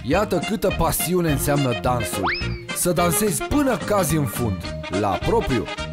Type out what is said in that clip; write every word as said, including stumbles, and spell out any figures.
Iată câtă pasiune înseamnă dansul. Să dansezi până cazi în fund, la propriu.